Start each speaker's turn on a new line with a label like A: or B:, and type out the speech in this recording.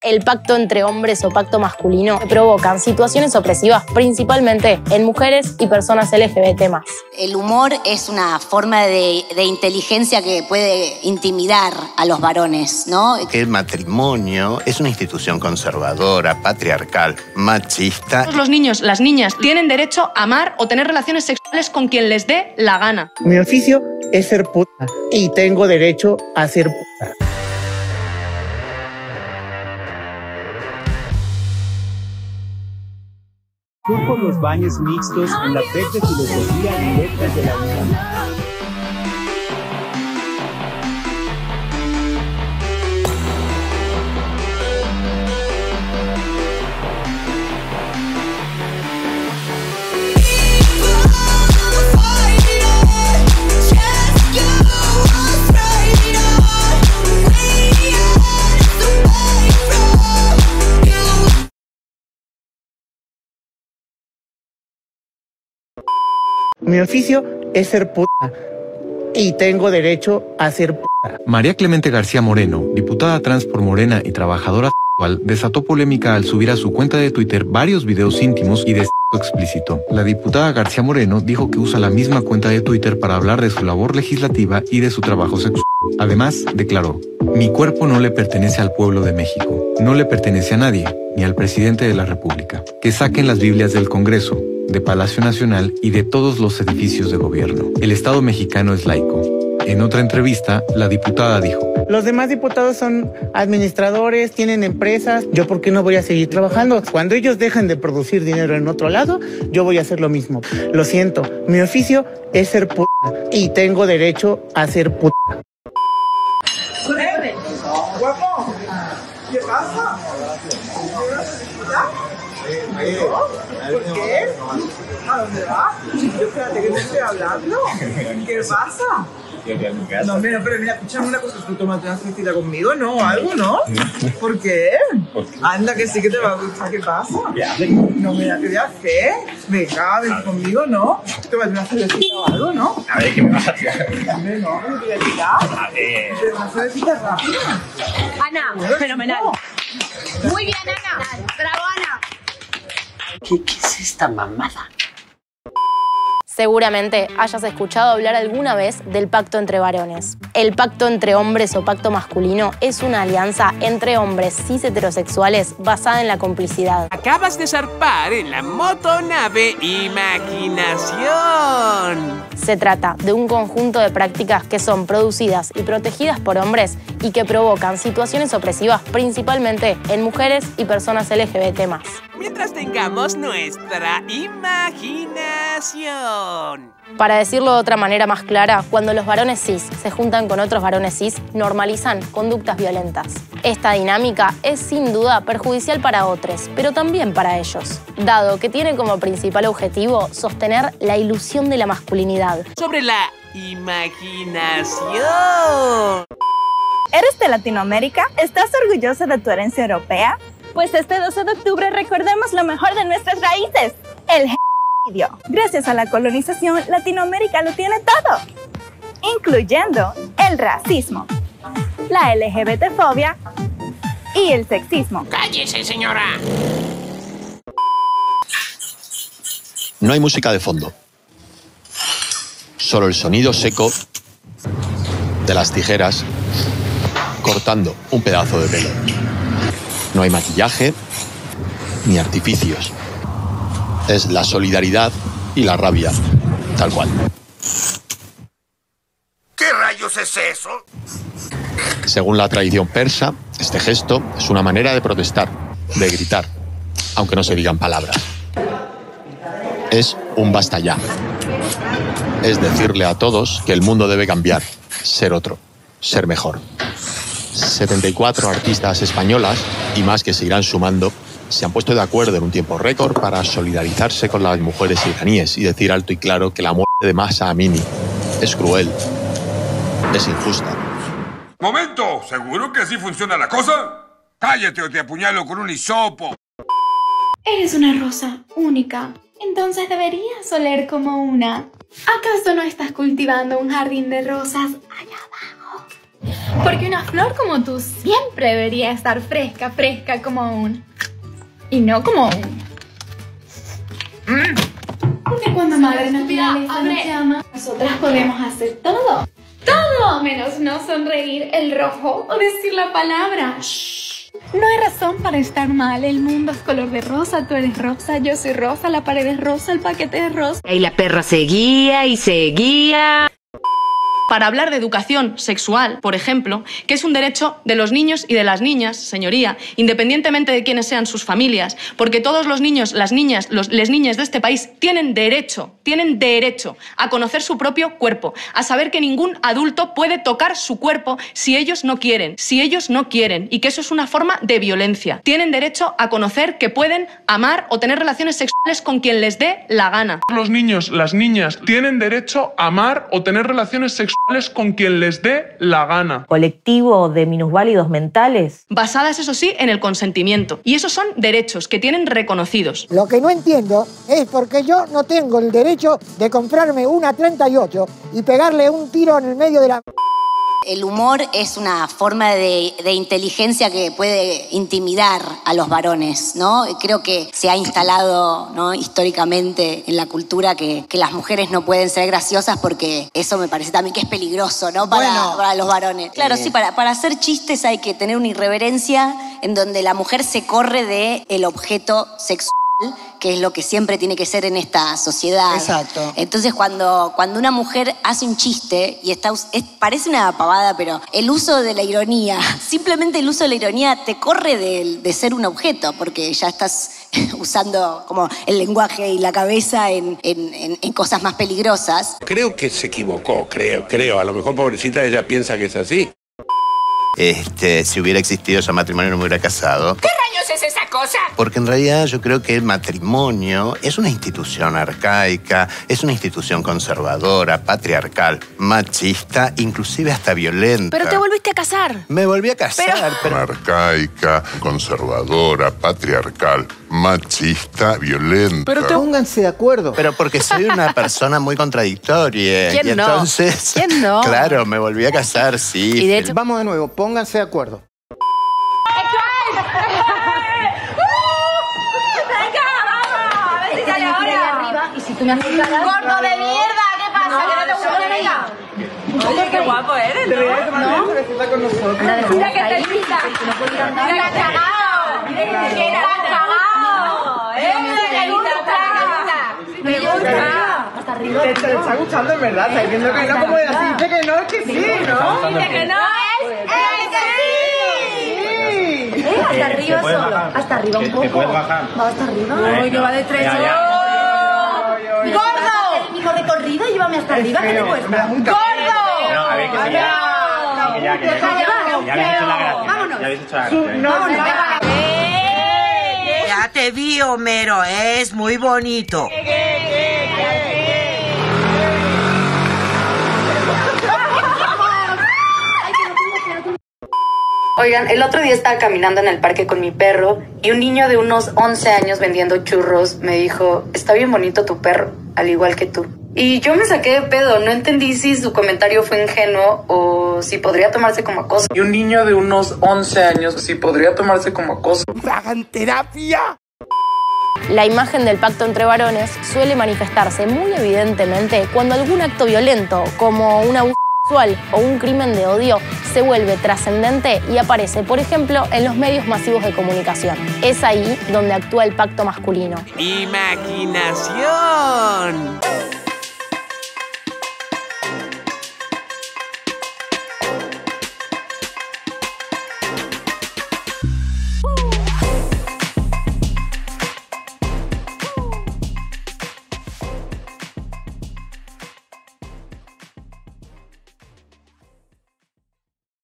A: el pacto entre hombres o pacto masculino que provocan situaciones opresivas principalmente en mujeres y personas LGBT+.
B: El humor es una forma de inteligencia que puede intimidar a los varones, ¿no?
C: El matrimonio es una institución conservadora, patriarcal, machista.
D: Todos los niños, las niñas, tienen derecho a amar o tener relaciones sexuales con quien les dé la gana.
E: Mi oficio es ser puta y tengo derecho a ser puta.
F: Tour por los baños mixtos en la FEC de Filosofía y Letras de la UNAM.
E: Mi oficio es ser puta y tengo derecho a ser puta.
G: María Clemente García Moreno, diputada trans por Morena y trabajadora sexual, desató polémica al subir a su cuenta de Twitter varios videos íntimos y de sexo explícito. La diputada García Moreno dijo que usa la misma cuenta de Twitter para hablar de su labor legislativa y de su trabajo sexual. Además, declaró: "Mi cuerpo no le pertenece al pueblo de México, no le pertenece a nadie, ni al presidente de la República. Que saquen las Biblias del Congreso, de Palacio Nacional y de todos los edificios de gobierno. El Estado mexicano es laico". En otra entrevista, la diputada dijo:
E: Los demás diputados son administradores, tienen empresas. ¿Yo por qué no voy a seguir trabajando? Cuando ellos dejen de producir dinero en otro lado, yo voy a hacer lo mismo. Lo siento, mi oficio es ser puta y tengo derecho a ser puta.
H: Guapo, ¿qué pasa? ¿Por qué? ¿A dónde vas? Yo espérate que te estoy hablando. ¿Qué pasa? No, mira, pero mira, escúchame una cosa, tú tómate una cita conmigo, ¿no? ¿Algo, no? ¿Por qué? Anda, que sí que te va a gustar, ¿qué pasa? No, mira, ¿qué voy a hacer? Venga, ven conmigo, ¿no? Tómate una cervecita o algo, ¿no?
I: A ver, ¿qué me vas a hacer?
H: Hombre, no, ¿qué te voy a tirar?
I: A ver.
H: Pero una cervecita rápida.
J: Ana, fenomenal. Muy bien, Ana. Bravo, Ana.
K: ¿Qué es esta mamada?
A: Seguramente hayas escuchado hablar alguna vez del pacto entre varones. El pacto entre hombres o pacto masculino es una alianza entre hombres cis heterosexuales basada en la complicidad.
L: Acabas de zarpar en la motonave Imaginación.
A: Se trata de un conjunto de prácticas que son producidas y protegidas por hombres y que provocan situaciones opresivas principalmente en mujeres y personas LGBT+.
L: Mientras tengamos nuestra imaginación.
A: Para decirlo de otra manera más clara, cuando los varones cis se juntan con otros varones cis, normalizan conductas violentas. Esta dinámica es sin duda perjudicial para otros, pero también para ellos, dado que tiene como principal objetivo sostener la ilusión de la masculinidad.
L: Sobre la imaginación.
M: ¿Eres de Latinoamérica? ¿Estás orgullosa de tu herencia europea? Pues este 12 de octubre recordemos lo mejor de nuestras raíces, el genocidio. Gracias a la colonización, Latinoamérica lo tiene todo, incluyendo el racismo, la LGBT-fobia y el sexismo.
L: ¡Cállese, señora!
N: No hay música de fondo, solo el sonido seco de las tijeras cortando un pedazo de pelo. No hay maquillaje ni artificios. Es la solidaridad y la rabia, tal cual.
C: ¿Qué rayos es eso?
N: Según la tradición persa, este gesto es una manera de protestar, de gritar, aunque no se digan palabras. Es un basta ya. Es decirle a todos que el mundo debe cambiar, ser otro, ser mejor. 74 artistas españolas, y más que se irán sumando, se han puesto de acuerdo en un tiempo récord para solidarizarse con las mujeres iraníes y decir alto y claro que la muerte de Mahsa Amini es cruel, es injusta.
O: ¡Momento! ¿Seguro que así funciona la cosa? ¡Cállate o te apuñalo con un hisopo!
J: Eres una rosa única, entonces deberías oler como una. ¿Acaso no estás cultivando un jardín de rosas allá abajo? Porque una flor como tú siempre debería estar fresca, fresca como un... Y no como un... Porque cuando madre naturaleza nos llama, nosotras podemos hacer todo. Todo menos no sonreír, el rojo o decir la palabra. Shh. No hay razón para estar mal. El mundo es color de rosa, tú eres rosa, yo soy rosa, la pared es rosa, el paquete es rosa.
I: Y la perra seguía y seguía.
D: Para hablar de educación sexual, por ejemplo, que es un derecho de los niños y de las niñas, señoría, independientemente de quiénes sean sus familias, porque todos los niños, las niñas, les niñas de este país tienen derecho a conocer su propio cuerpo, a saber que ningún adulto puede tocar su cuerpo si ellos no quieren, y que eso es una forma de violencia. Tienen derecho a conocer que pueden amar o tener relaciones sexuales con quien les dé la gana.
P: Los niños, las niñas tienen derecho a amar o tener relaciones sexuales con quien les dé la gana.
Q: Colectivo de minusválidos mentales.
D: Basadas, eso sí, en el consentimiento. Y esos son derechos que tienen reconocidos.
R: Lo que no entiendo es por qué yo no tengo el derecho de comprarme una 38 y pegarle un tiro en el medio de la...
B: El humor es una forma de inteligencia que puede intimidar a los varones, ¿no? Creo que se ha instalado, ¿no?, históricamente en la cultura que las mujeres no pueden ser graciosas porque eso me parece también que es peligroso, ¿no? Para los varones. Claro, sí, para hacer chistes hay que tener una irreverencia en donde la mujer se corre del objeto sexual, que es lo que siempre tiene que ser en esta sociedad.
R: Exacto.
B: Entonces, cuando una mujer hace un chiste y parece una pavada, pero el uso de la ironía, simplemente el uso de la ironía te corre de ser un objeto, porque ya estás usando como el lenguaje y la cabeza en cosas más peligrosas.
S: Creo que se equivocó, creo. A lo mejor, pobrecita, ella piensa que es así.
C: Si hubiera existido ese matrimonio no me hubiera casado.
L: ¿Qué rayos es esa cosa?
C: Porque en realidad yo creo que el matrimonio es una institución arcaica, es una institución conservadora, patriarcal, machista, inclusive hasta violenta.
A: Pero te volviste a casar.
C: Me volví a casar, pero...
T: Arcaica, conservadora, patriarcal, machista, violenta.
R: Pero pónganse de acuerdo.
C: Pero porque soy una persona muy contradictoria.
A: ¿Quién
C: y
A: no?
C: Entonces,
A: ¿Quién no?
C: Claro, me volví a casar, sí.
A: Y de hecho...
R: Vamos de nuevo, pónganse de acuerdo.
J: ¡Gordo de mierda! ¿Qué pasa? ¿Que no te gusta la amiga?
H: Oye, qué guapo eres, ¿no? ¿No? Está con nosotros.
J: Mira que te pinta. Mira que has cagado. Mira que has cagado. Me gusta. Hasta arriba.
H: Te está gustando, en verdad. Está diciendo que no, como así. Dice que no, es que sí, ¿no?
J: Dice que no, es que sí. Hasta arriba solo. Hasta arriba un poco. ¿Te puedes bajar? Va hasta arriba. No, que va de tres. ¡Gordo! El mismo recorrido, llévame hasta arriba, ¿qué te cuesta? ¡Gordo!
U: A ver, que se ya habéis hecho la gracia.
J: Vámonos.
U: Ya habéis hecho la gracia.
J: Vámonos.
V: Ya te vi, Homero, es muy bonito.
W: Oigan, el otro día estaba caminando en el parque con mi perro y un niño de unos 11 años vendiendo churros me dijo, está bien bonito tu perro, al igual que tú. Y yo me saqué de pedo, no entendí si su comentario fue ingenuo o si podría tomarse como acoso.
P: Y un niño de unos 11 años, si podría tomarse como acoso.
R: ¡Hagan terapia!
A: La imagen del pacto entre varones suele manifestarse muy evidentemente cuando algún acto violento, como un abuso sexual o un crimen de odio, se vuelve trascendente y aparece, por ejemplo, en los medios masivos de comunicación. Es ahí donde actúa el pacto masculino.
L: ¡Imaginación!